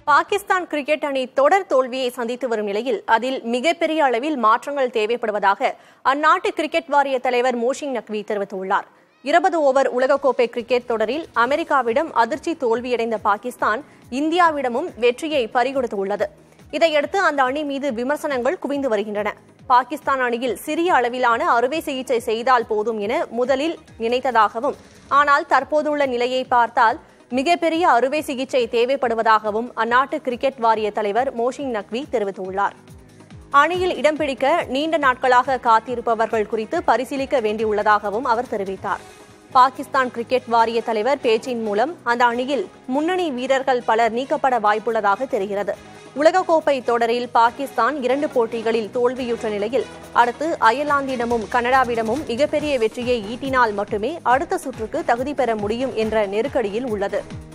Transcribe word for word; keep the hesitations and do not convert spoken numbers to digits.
Pakistan cricket அணி தொடர் தோல்வியை சந்தித்து வரும் நிலையில் அதில் மிகப்பெரிய அளவில் மாற்றங்கள் தேவைப்படுவதாக அந்நாட்டு கிரிக்கெட் வாரிய தலைவர் மோஷின் நக்வி தெரிவித்துள்ளார். இருபது ஓவர் உலகக்கோப்பை கிரிக்கெட் தொடரில் அமெரிக்காவிடம் அதிர்ச்சி தோல்வியடைந்த பாகிஸ்தான் இந்தியாவிடமும் வெற்றியை பறிகொடுத்துள்ளது. இதையடுத்து அந்த அணி மீது விமர்சனங்கள் குவிந்து வருகின்றன. பாகிஸ்தான் அணியில் சிறிய அளவிலான அறுவை சிகிச்சை செய்தால் போதும் என முதலில் நினைத்ததாகவும், ஆனால் தற்போதுள்ள நிலையை பார்த்தால் மிகப்பெரிய அறுவை சிகிச்சை தேவைப்படுவதாகவும் அந்நாட்டு கிரிக்கெட் வாரிய தலைவர் மோஷின் நக்வி தெரிவித்துள்ளார். அணியில் இடம் பிடிக்க நீண்ட நாட்களாக காத்திருப்பவர்கள் குறித்து பரிசீலிக்க வேண்டியுள்ளதாகவும் அவர் தெரிவித்தார். பாகிஸ்தான் கிரிக்கெட் வாரிய தலைவர் பேச்சின் மூலம் அந்த அணியில் முன்னணி வீரர்கள் பலர் நீக்கப்பட வாய்ப்புள்ளதாக தெரிகிறது. உலகக்கோப்பை தொடரில் பாகிஸ்தான் இரண்டு போட்டிகளில் தோல்வியுற்ற நிலையில் அடுத்து அயர்லாந்திடமும் கனடாவிடமும் மிகப்பெரிய வெற்றியை ஈட்டினால் மட்டுமே அடுத்த சுற்றுக்கு தகுதி பெற முடியும் என்ற நெருக்கடியில் உள்ளது.